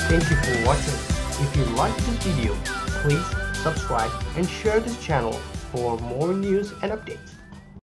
Thank you for watching. If you liked this video, please subscribe and share this channel for more news and updates.